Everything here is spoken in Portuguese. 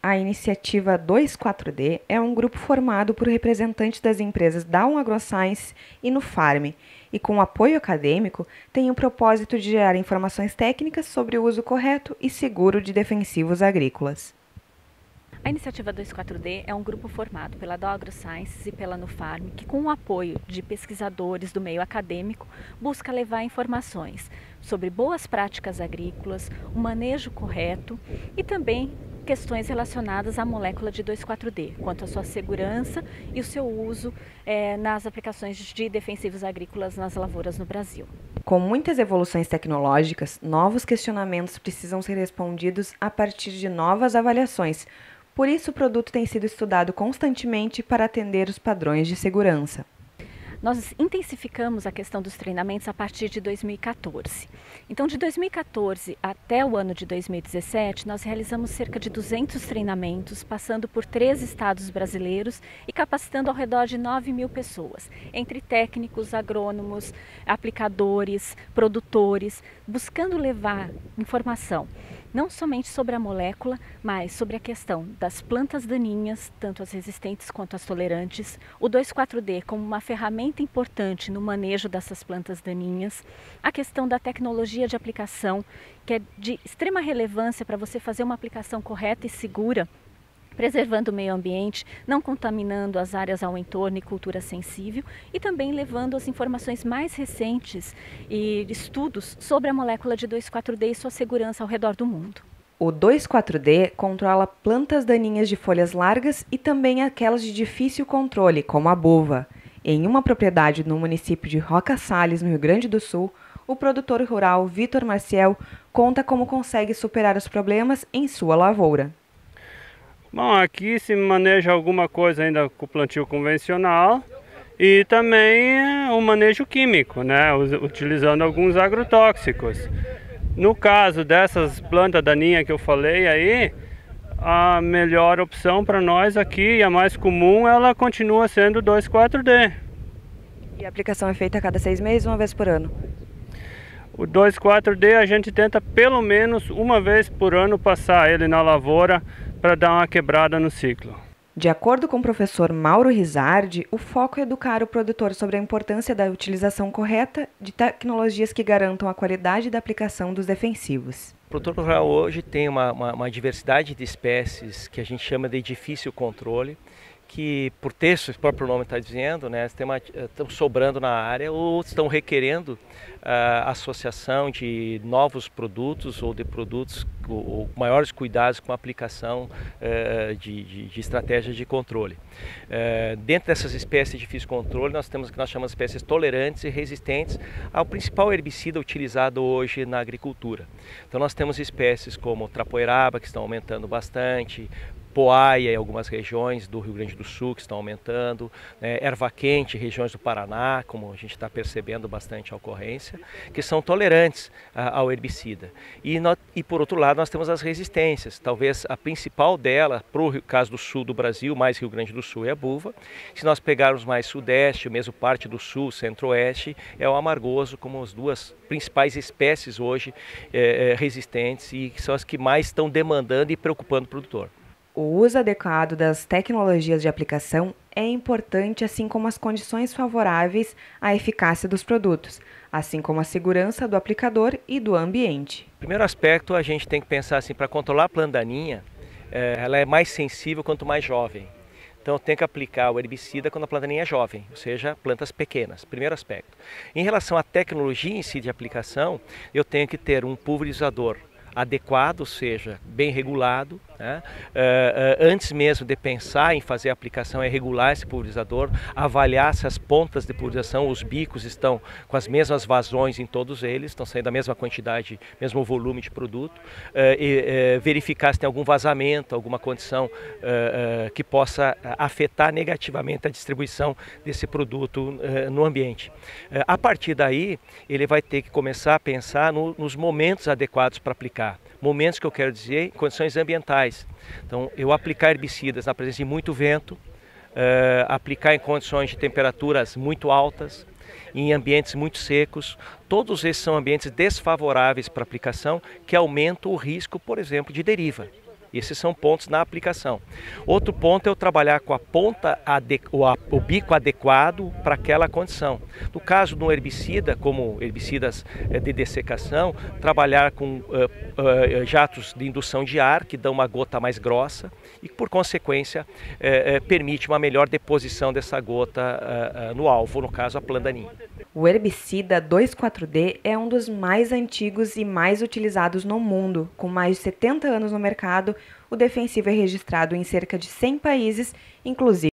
A iniciativa 24D é um grupo formado por representantes das empresas Dow AgroScience e Nufarm, e com apoio acadêmico tem o propósito de gerar informações técnicas sobre o uso correto e seguro de defensivos agrícolas. A iniciativa 24D é um grupo formado pela Dow AgroSciences e pela Nufarm, que com o apoio de pesquisadores do meio acadêmico busca levar informações sobre boas práticas agrícolas, o manejo correto e também questões relacionadas à molécula de 2,4-D, quanto à sua segurança e o seu uso nas aplicações de defensivos agrícolas nas lavouras no Brasil. Com muitas evoluções tecnológicas, novos questionamentos precisam ser respondidos a partir de novas avaliações. Por isso, o produto tem sido estudado constantemente para atender os padrões de segurança. Nós intensificamos a questão dos treinamentos a partir de 2014. Então, de 2014 até o ano de 2017, nós realizamos cerca de 200 treinamentos, passando por 3 estados brasileiros e capacitando ao redor de 9.000 pessoas, entre técnicos, agrônomos, aplicadores, produtores, buscando levar informação não somente sobre a molécula, mas sobre a questão das plantas daninhas, tanto as resistentes quanto as tolerantes, o 2,4-D como uma ferramenta importante no manejo dessas plantas daninhas, a questão da tecnologia de aplicação, que é de extrema relevância para você fazer uma aplicação correta e segura, preservando o meio ambiente, não contaminando as áreas ao entorno e cultura sensível, e também levando as informações mais recentes e estudos sobre a molécula de 2,4-D e sua segurança ao redor do mundo. O 2,4-D controla plantas daninhas de folhas largas e também aquelas de difícil controle, como a buva. Em uma propriedade no município de Roca Salles, no Rio Grande do Sul, o produtor rural Vitor Marciel conta como consegue superar os problemas em sua lavoura. Bom, aqui se maneja alguma coisa ainda com o plantio convencional e também o manejo químico, né, utilizando alguns agrotóxicos. No caso dessas plantas daninhas que eu falei aí, a melhor opção para nós aqui, e a mais comum, ela continua sendo o 2,4-D. E a aplicação é feita a cada 6 meses, uma vez por ano? O 2,4-D a gente tenta pelo menos uma vez por ano passar ele na lavoura para dar uma quebrada no ciclo. De acordo com o professor Mauro Rizardi, o foco é educar o produtor sobre a importância da utilização correta de tecnologias que garantam a qualidade da aplicação dos defensivos. O produtor rural hoje tem uma diversidade de espécies que a gente chama de difícil controle, que por texto, o próprio nome está dizendo, né, estão sobrando na área ou estão requerendo a associação de novos produtos ou de produtos ou maiores cuidados com a aplicação de estratégias de controle. Dentro dessas espécies de difícil controle, nós temos o que nós chamamos de espécies tolerantes e resistentes ao principal herbicida utilizado hoje na agricultura. Então nós temos espécies como trapoeraba, que estão aumentando bastante, poaia em algumas regiões do Rio Grande do Sul que estão aumentando, erva quente, regiões do Paraná, como a gente está percebendo bastante a ocorrência, que são tolerantes ao herbicida. E por outro lado nós temos as resistências, talvez a principal dela, para o caso do sul do Brasil, mais Rio Grande do Sul, é a buva. Se nós pegarmos mais sudeste, mesmo parte do sul, centro-oeste, é o amargoso, como as duas principais espécies hoje resistentes e que são as que mais estão demandando e preocupando o produtor. O uso adequado das tecnologias de aplicação é importante, assim como as condições favoráveis à eficácia dos produtos, assim como a segurança do aplicador e do ambiente. Primeiro aspecto, a gente tem que pensar assim, para controlar a planta daninha, ela é mais sensível quanto mais jovem. Então tem que aplicar o herbicida quando a planta daninha é jovem, ou seja, plantas pequenas, primeiro aspecto. Em relação à tecnologia em si de aplicação, eu tenho que ter um pulverizador adequado, ou seja, bem regulado, né? Antes mesmo de pensar em fazer a aplicação, é regular esse pulverizador, avaliar se as pontas de pulverização, os bicos estão com as mesmas vazões em todos eles, estão saindo a mesma quantidade, mesmo volume de produto, verificar se tem algum vazamento, alguma condição que possa afetar negativamente a distribuição desse produto no ambiente. A partir daí, ele vai ter que começar a pensar nos momentos adequados para aplicar. Momentos que eu quero dizer, condições ambientais. Então, eu aplicar herbicidas na presença de muito vento, aplicar em condições de temperaturas muito altas, em ambientes muito secos, todos esses são ambientes desfavoráveis para aplicação que aumentam o risco, por exemplo, de deriva. Esses são pontos na aplicação. Outro ponto é eu trabalhar com a ponta, o bico adequado para aquela condição. No caso do herbicida, como herbicidas de dessecação, trabalhar com jatos de indução de ar, que dão uma gota mais grossa e, por consequência, permite uma melhor deposição dessa gota no alvo, no caso a planta daninha. O herbicida 2,4-D é um dos mais antigos e mais utilizados no mundo. Com mais de 70 anos no mercado, o defensivo é registrado em cerca de 100 países, inclusive